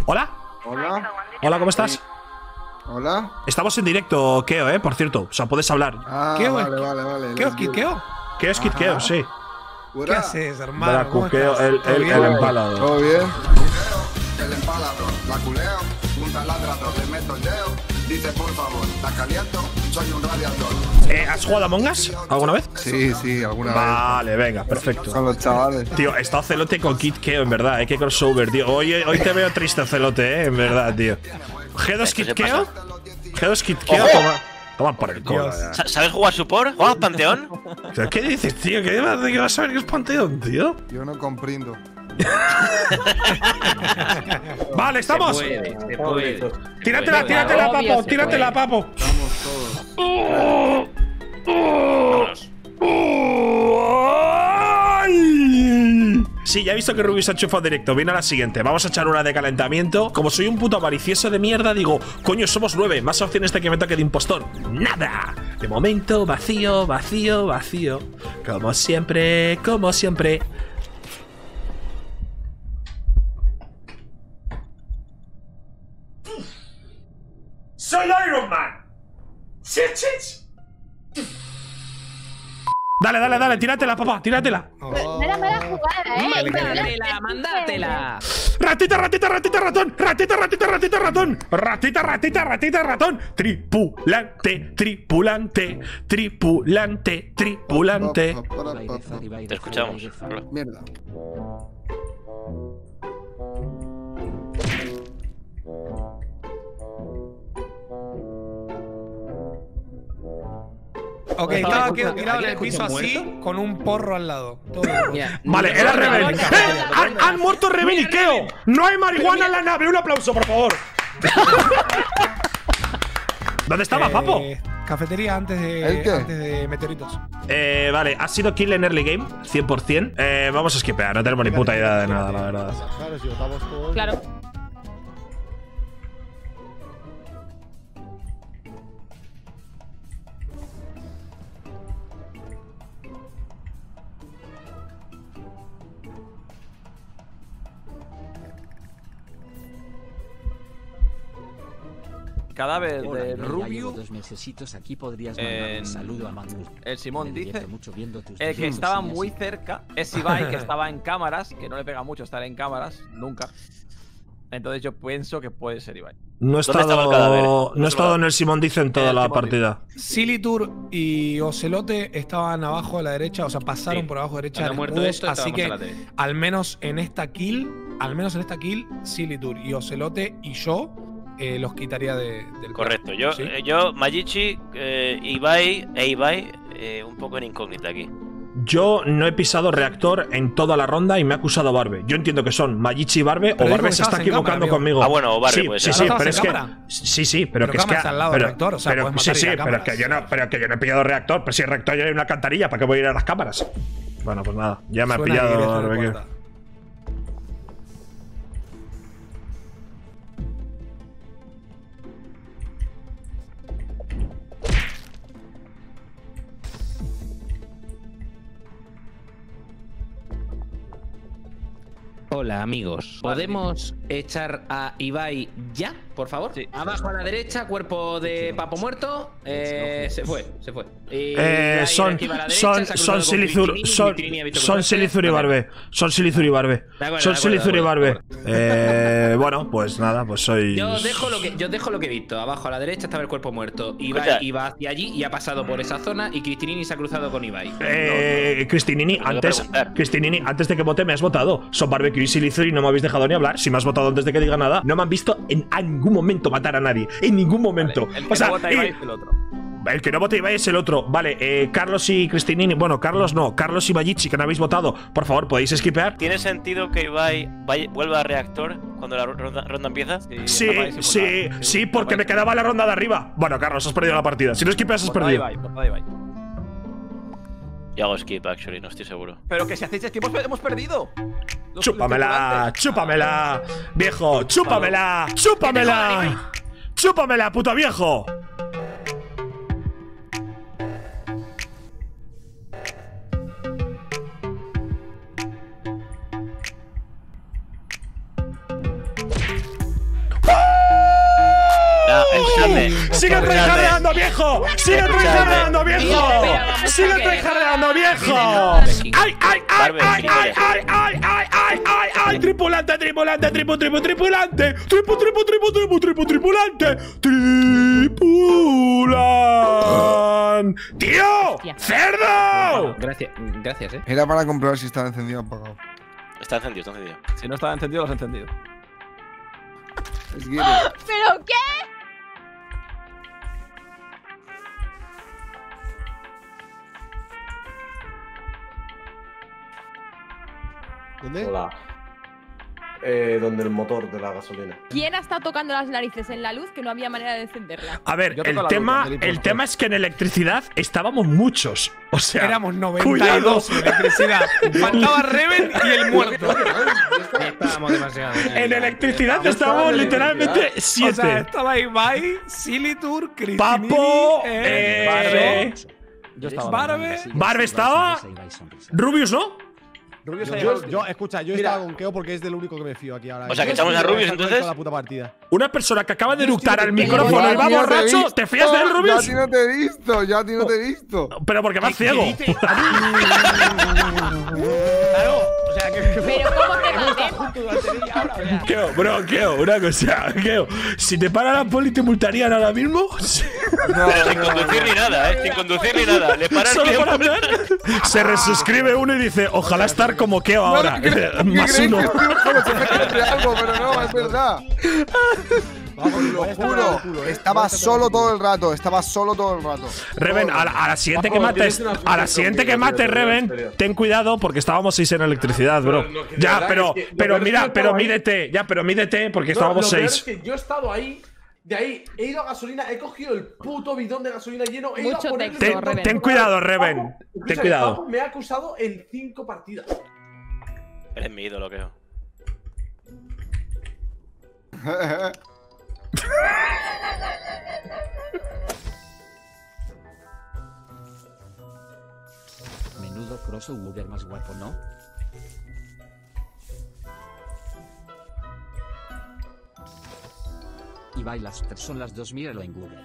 ¿Hola? Hola. Hola, ¿cómo estás? Hola. Estamos en directo, Keo, por cierto. O sea, puedes hablar. Ah, ¿Qué, vale, vale. ¿Qué, Keo? Keo es Kid Keo, sí. ¿Qué haces, hermano? Dracu, ¿Cómo Keo, estás? el ¿Todo bien? empalado. ¿Todo bien? El empalador, la culeo, junta ladrador, le meto el dedo, dice por favor, la caliento, soy un radiador. ¿Has jugado a Among Us alguna vez? Sí, alguna vez. Vale, venga, perfecto. Con los chavales. Tío, he estado celote con Kid Keo, en verdad. Qué crossover, tío. Hoy te veo triste, celote, en verdad, tío. ¿G2 Kid Keo? ¿G2 Kid Keo? Toma por el culo. ¿Sabes jugar support? ¿Juegas Panteón? ¿Qué dices, tío? ¿Qué vas a saber qué es Panteón, tío? Yo no comprendo. Vale, estamos. Se puede. Tíratela, papo. Tíratela, papo. Vamos todos. Sí, ya he visto que Rubius ha enchufado directo. Viene a la siguiente. Vamos a echar una de calentamiento. Como soy un puto avaricioso de mierda, digo, coño, somos 9. Más opciones de que me toque de impostor. ¡Nada! De momento, vacío. Como siempre. ¡Soy Iron Man! ¡Chich! Dale, tíratela, papá, tíratela. No era mala jugada, Mándatela. Ratita, ratón. Ratita, ratón. Tripulante. Te escuchamos. Mierda. Ok, estaba quedado tirado en el piso así, con un porro al lado. Todo bien. Vale, era Rebel. Han muerto Rebel y Keo. No hay marihuana en la nave. Un aplauso, por favor. ¿Dónde estaba, papo? Cafetería antes ¿El qué? de meteoritos. Vale, ha sido kill en early game, 100%. Vamos a skipear, no tenemos ni puta idea de nada, la verdad. Claro, si votamos todos. Claro. Cadáver de Llevo Rubio. 2 mesecitos aquí, podrías mandar un saludo a Manu. El Simón Me divierto dice mucho viendo tus el que vídeos estaba y muy así. cerca es Ibai, que estaba en cámaras, que no le pega mucho estar en cámaras, nunca. Entonces yo pienso que puede ser Ibai. No he estaba el cadáver? estado en el Simón Dice en toda El la Simón partida. Silitur y Ocelote estaban abajo a la derecha, o sea, pasaron Sí. por abajo a la derecha Cuando del muerto escudo, esto, así estábamos que a la derecha. al menos en esta kill, Silitur y Ocelote y yo los quitaría del Correcto. cuerpo, ¿sí? Yo Magichi, Ibai un poco en incógnita aquí. Yo no he pisado reactor en toda la ronda y me ha acusado Barbe. Yo entiendo que son Magichi y Barbe, Pero o dijo Barbe que se está estabas en cámara, equivocando amigo. conmigo. Ah, bueno, o Barbe sí, puede sí, ser. sí, ¿No pero estabas es en que. cámara? Sí, pero Pero que es que. cámaras al lado del pero, reactor, o sea, puedes matar y ir a pero cámaras. que yo no he pillado reactor. Pero si el reactor ya hay una alcantarilla, ¿para qué voy a ir a las cámaras? Bueno, pues nada, ya me ha Suena que querías pillado. una Rebeque. cuarta. Hola, amigos. ¿Podemos echar a Ibai ya, por favor? Sí. Abajo a la derecha, cuerpo de Papo muerto. Se fue. Y Ibai Son aquí va a la derecha, se ha cruzado con Silizur Cristinini ha visto cruzarse. Silizur y Barbe. Son Silizur y Barbe. De acuerdo, Son de acuerdo, Silizur y de Barbe. acuerdo. Bueno, pues nada, pues soy. Yo dejo lo que he visto. Abajo a la derecha estaba el cuerpo muerto. Escucha. Ibai iba hacia allí y ha pasado por esa zona. Y Cristinini se ha cruzado con Ibai. Cristinini, Tengo que preguntar. Cristinini, antes de que vote me has votado. Son Barbecue y Silizur y no me habéis dejado ni hablar. Si me has votado antes de que diga nada, no me han visto en ningún momento matar a nadie. En ningún momento. El que O sea, no vota Ibai es el otro. el que no vota Ibai es el otro. Vale, Carlos y Cristinini. Bueno, Carlos no. Carlos y Magichi, que no habéis votado. Por favor, ¿podéis skipear? ¿Tiene sentido que Ibai vuelva a reactor cuando la ronda empieza? Sí, porque me quedaba la ronda de arriba. Bueno, Carlos, has perdido la partida. Si no skipeas, has perdido. Ibai. Yo hago skip, actually, no estoy seguro. Pero que si hacéis skip hemos perdido. Chúpamela, viejo, chúpamela, puto viejo. ¡Sigue tryhardeando, viejo! ¡Sigue tryhardeando, viejo! ¡Sigue tryhardeando, viejo! ¡Ay, ay, ay, ay, ay, ay, ay, ay, ay, ay! ¡Tripulante, tripulante, tripulante! ¡Tripulante! ¡Tripulan! ¡Tío! ¡Cerdo! Gracias, Era para comprobar si estaba encendido o apagado. Está encendido, está encendido. Si no estaba encendido, lo has encendido. ¿Pero qué? ¿Dónde? Hola. Donde el motor de la gasolina. ¿Quién ha estado tocando las narices en la luz que no había manera de encenderla? A ver, el tema es que en electricidad estábamos muchos. O sea, éramos 92 en electricidad. Faltaba Reven y el muerto. Estábamos demasiado. En electricidad estábamos literalmente 7. O sea, estaba Ibai, Silitur, Cristinini, Papo, Yo estaba. Barbe estaba. Rubius, ¿no? Rubius escucha, yo estaba con Keo porque es del único que me fío aquí ahora. O sea, que echamos a Rubius entonces. La puta partida. Una persona que acaba de eructar al micrófono y va borracho, ¿te fías de él, Rubius? Ya a ti no te he visto, ya a ti no te he visto. Pero porque vas ciego. Claro, o sea, que. Pero ¿cómo te maten? Keo, una cosa, Keo. Si te para la poli, ¿te multarían ahora mismo? Pero sin conducir ni nada, sin conducir ni nada. Le paras solo por hablar. Se resuscribe uno y dice, ojalá estar como Keo ahora. Más uno. Algo, pero no, es verdad. Lo juro, estaba solo todo el rato, Reven, a la siguiente que mates, Reven, ten cuidado porque estábamos 6 en electricidad, bro. Ya, pero mídete, porque estábamos 6. Es que yo he estado ahí, de ahí he ido a gasolina, he cogido el puto bidón de gasolina lleno, he ido a ponerle. Ten cuidado, Reven. Ten cuidado. Me ha acusado en 5 partidas. Eres mi ídolo, creo. Menudo crossover más guapo, ¿no? Y Bailaster son las 2, míralo en Google.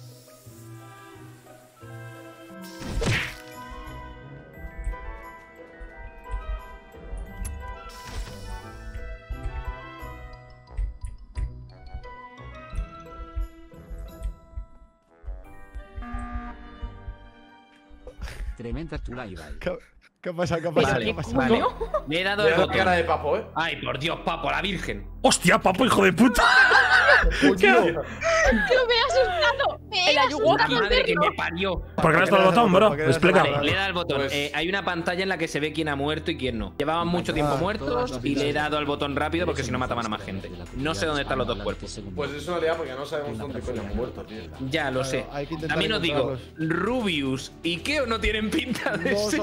Tremenda tula, Ibai. ¿Qué pasa? Vale. Me he dado el botón. Cara de Papo, Ay, por Dios, Papo, la virgen. ¡Hostia, Papo, hijo de puta! ¡Que me he asustado! La madre que me parió. ¿Por qué le has dado el botón, bro? Explica. Vale, le he dado el botón. Hay una pantalla en la que se ve quién ha muerto y quién no. Llevaban mucho tiempo muertos y le he dado al botón rápido porque si no mataban a más gente. No sé dónde están los 2 cuerpos. Pues es una idea porque no sabemos dónde coño han muerto, tío. Ya lo sé. También os digo, Rubius y Keo no tienen pinta de ser.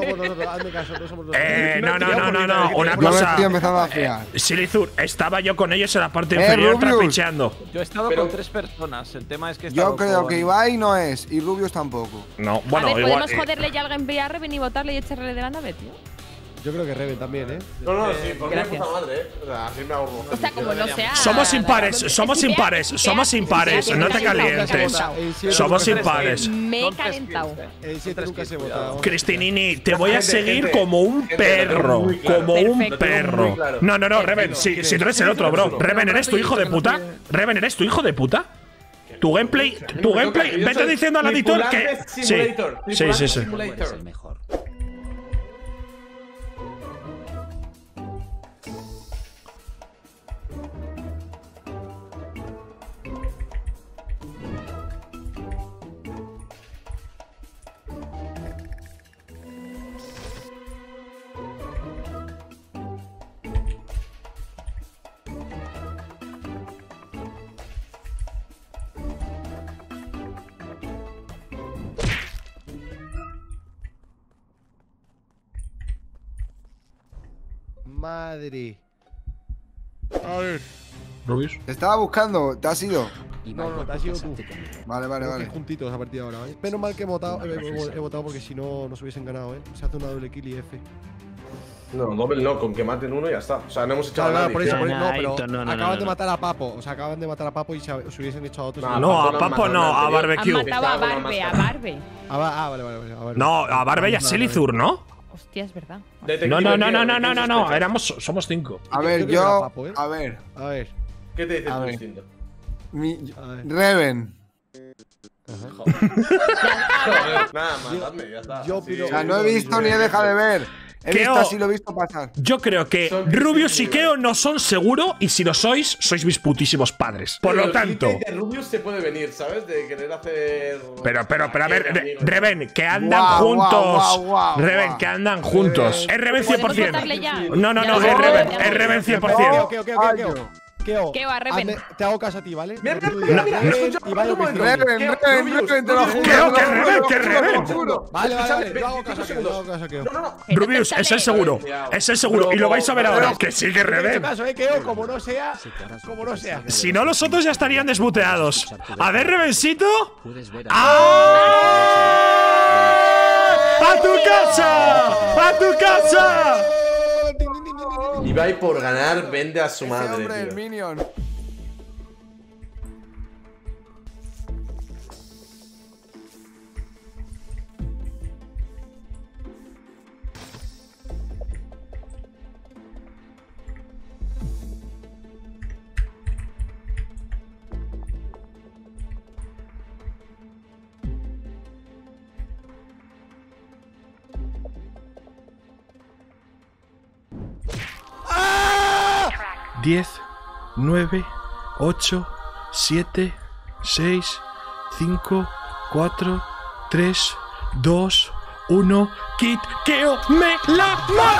No. Una cosa. Yo me estoy empezando a fiar. Silizur, estaba yo con ellos en la parte inferior trapicheando. Yo he estado con 3 personas. El tema es que yo creo que Ibai no es y Rubius tampoco. No, bueno, a ver, igual. ¿podemos joderle ya algo en a Reven y votarle y echarle de la nave, tío? Yo creo que Reven también, ¿eh? No, sí, por mi puta madre, O sea, así me hago. O sea, como no sea. Somos impares, no te calientes. Somos impares. Me he calentado. Cristinini, te voy a seguir como un perro. Como un perro. No, Reven, si tú eres el otro, bro. Reven, ¿eres tu hijo de puta? Reven, ¿eres tu hijo de puta? Tu gameplay, vete diciendo al editor que. Sí. Madre. A ver. Rubius. Te estaba buscando, ¿te has ido? No, te has ido tú. Vale. Juntitos a partir de ahora, ¿eh? Menos mal que he votado porque si no nos hubiesen ganado, ¿eh? Se hace una doble kill y F. No, doble no, con que maten uno y ya está. O sea, no hemos echado Claro, a nadie. por eso, No, pero no, acaban de no. matar a Papo. O sea, acaban de matar a Papo y se hubiesen echado a otros. No, a Papo no, a Han Barbecue. matado a Barbe, a Barbe. Vale. A ver. No, a Barbe y a Silithur, ¿no? Hostia, es verdad. No, somos 5. A ver, creo que era yo. Papo, ¿eh? A ver. A ver. ¿Qué te dice A tu ver. instinto? A ver. Reven. Nada, matadme, ya está. Yo Sí, pido- O sea, no he visto ni he dejado de ver. He Keo. visto así lo he visto pasar. Yo creo que Son Rubius y clickbait. Keo no son seguro, y si lo sois, sois mis putísimos padres. Por Pero lo el tanto. clickbait de Rubius se puede venir, ¿sabes? De querer hacer. Pero, a ver, amigos. Reven, que andan Guau, juntos. guau, Reven, guau. que andan juntos. Es Reven ¿Podemos 100%. votarle ya? No, Ya, es ya, Reven, ya, es ya. Reven Keo, 100%. Keo. Keo a Reven. Te hago caso a ti, ¿vale? Mira, Lo que tú mira, digas. mira, Reven, escucha, y vaya un momento. opinión. Reven, te lo juro. Keo, que te lo Reven, juro, que te lo Reven. juro. Vale, Escúchame, yo hago 25 caso a Keo, segundos. yo hago caso a Keo. No. Rubius, es el seguro. Es el seguro. Y lo vais a ver ahora. Que sí, que Te he hecho Reven. caso, Keo, como no sea. Como no sea. Si no, los otros ya estarían desmuteados. A ver, Revencito. Puedes ver ¡A tu casa! ¡A tu casa! Ibai por ganar vende a su Ese madre, hombre, el tío. Minion. ¡Ah! 10, 9, 8, 7, 6, 5, 4, 3, 2, 1. Kit, Keo, me la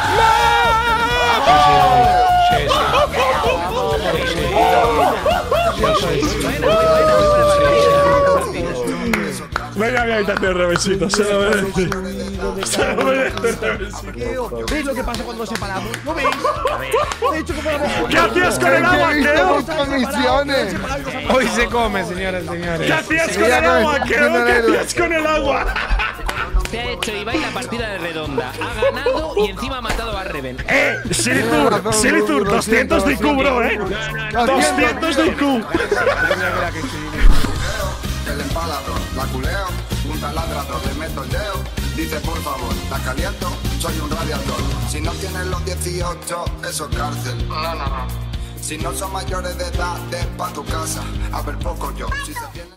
Venga a mi habitación, Revencito. Se lo merece. Se lo merece, Revencito. Keo, ¿ves lo que pasa cuando nos separamos? ¿Lo veis? De hecho, como ¿Qué hacías con el agua, Keo? Muchas misiones. Hoy se come, señores, señores. ¿Qué hacías con Ya el no agua, estoy Keo? haciendo ¿Qué héroe. hacías con el agua? Te ha hecho Ibai la partida de redonda. Ha ganado y encima ha matado a Reven. Silithur, 200 de IQ, bro, 200 de IQ. El empalador, la culeo, un taladrador, le meto el dedo. Dice por favor, la caliento, soy un radiador. Si no tienes los 18, eso es cárcel. No. Si no son mayores de edad, de pa' tu casa. A ver poco yo. Si se tiene